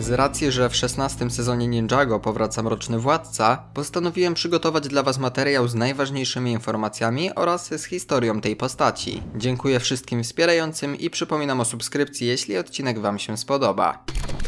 Z racji, że w 16 sezonie Ninjago powraca Mroczny Władca, postanowiłem przygotować dla Was materiał z najważniejszymi informacjami oraz z historią tej postaci. Dziękuję wszystkim wspierającym i przypominam o subskrypcji, jeśli odcinek Wam się spodoba.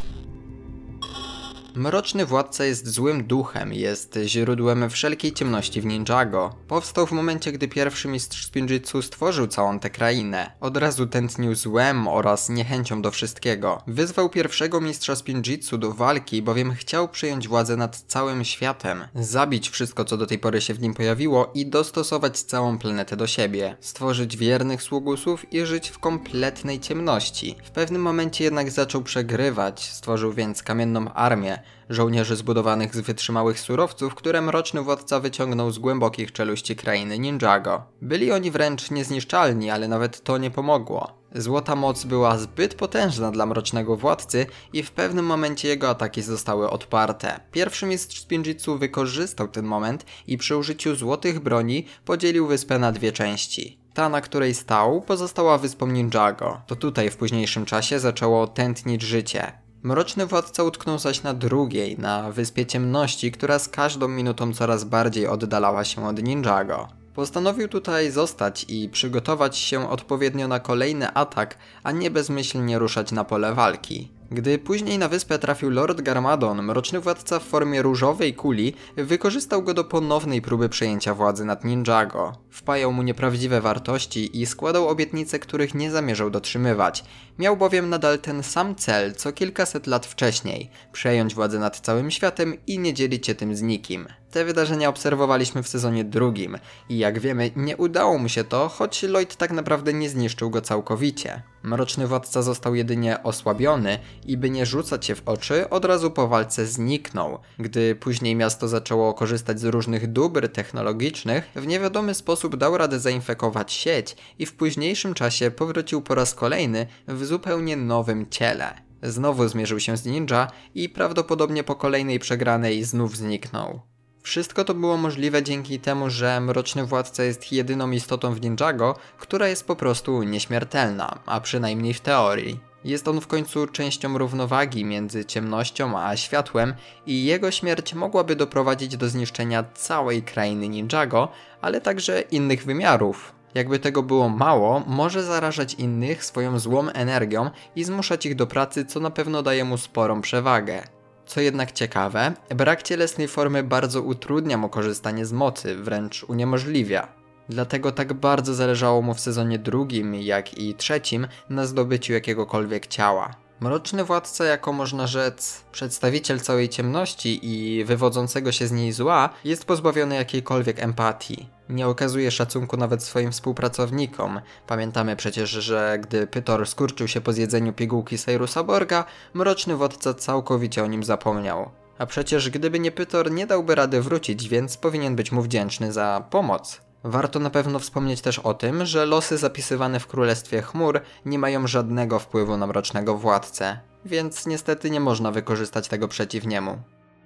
Mroczny Władca jest złym duchem, jest źródłem wszelkiej ciemności w Ninjago. Powstał w momencie, gdy pierwszy mistrz Spinjitzu stworzył całą tę krainę. Od razu tętnił złem oraz niechęcią do wszystkiego. Wyzwał pierwszego mistrza Spinjitzu do walki, bowiem chciał przejąć władzę nad całym światem, zabić wszystko, co do tej pory się w nim pojawiło i dostosować całą planetę do siebie, stworzyć wiernych sługusów i żyć w kompletnej ciemności. W pewnym momencie jednak zaczął przegrywać, stworzył więc kamienną armię, żołnierzy zbudowanych z wytrzymałych surowców, które Mroczny Władca wyciągnął z głębokich czeluści krainy Ninjago. Byli oni wręcz niezniszczalni, ale nawet to nie pomogło. Złota moc była zbyt potężna dla Mrocznego Władcy i w pewnym momencie jego ataki zostały odparte. Pierwszy mistrz Spinjitzu wykorzystał ten moment i przy użyciu złotych broni podzielił wyspę na dwie części. Ta, na której stał, pozostała wyspą Ninjago. To tutaj w późniejszym czasie zaczęło tętnić życie. Mroczny Władca utknął zaś na drugiej, na Wyspie Ciemności, która z każdą minutą coraz bardziej oddalała się od Ninjago. Postanowił tutaj zostać i przygotować się odpowiednio na kolejny atak, a nie bezmyślnie ruszać na pole walki. Gdy później na wyspę trafił Lord Garmadon, Mroczny Władca w formie różowej kuli wykorzystał go do ponownej próby przejęcia władzy nad Ninjago. Wpajał mu nieprawdziwe wartości i składał obietnice, których nie zamierzał dotrzymywać. Miał bowiem nadal ten sam cel, co kilkaset lat wcześniej – przejąć władzę nad całym światem i nie dzielić się tym z nikim. Te wydarzenia obserwowaliśmy w sezonie drugim i jak wiemy nie udało mu się to, choć Lloyd tak naprawdę nie zniszczył go całkowicie. Mroczny Władca został jedynie osłabiony i by nie rzucać się w oczy, od razu po walce zniknął. Gdy później miasto zaczęło korzystać z różnych dóbr technologicznych, w niewiadomy sposób dał radę zainfekować sieć i w późniejszym czasie powrócił po raz kolejny w zupełnie nowym ciele. Znowu zmierzył się z ninja i prawdopodobnie po kolejnej przegranej znów zniknął. Wszystko to było możliwe dzięki temu, że Mroczny Władca jest jedyną istotą w Ninjago, która jest po prostu nieśmiertelna, a przynajmniej w teorii. Jest on w końcu częścią równowagi między ciemnością a światłem i jego śmierć mogłaby doprowadzić do zniszczenia całej krainy Ninjago, ale także innych wymiarów. Jakby tego było mało, może zarażać innych swoją złą energią i zmuszać ich do pracy, co na pewno daje mu sporą przewagę. Co jednak ciekawe, brak cielesnej formy bardzo utrudnia mu korzystanie z mocy, wręcz uniemożliwia. Dlatego tak bardzo zależało mu w sezonie drugim, jak i trzecim na zdobyciu jakiegokolwiek ciała. Mroczny Władca, jako można rzec przedstawiciel całej ciemności i wywodzącego się z niej zła, jest pozbawiony jakiejkolwiek empatii. Nie okazuje szacunku nawet swoim współpracownikom. Pamiętamy przecież, że gdy Pytor skurczył się po zjedzeniu pigułki Cyrusa Borga, Mroczny Władca całkowicie o nim zapomniał. A przecież gdyby nie Pytor, nie dałby rady wrócić, więc powinien być mu wdzięczny za pomoc. Warto na pewno wspomnieć też o tym, że losy zapisywane w Królestwie Chmur nie mają żadnego wpływu na Mrocznego Władcę, więc niestety nie można wykorzystać tego przeciw niemu.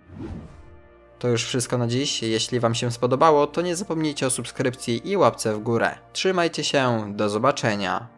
To już wszystko na dziś. Jeśli Wam się spodobało, to nie zapomnijcie o subskrypcji i łapce w górę. Trzymajcie się, do zobaczenia.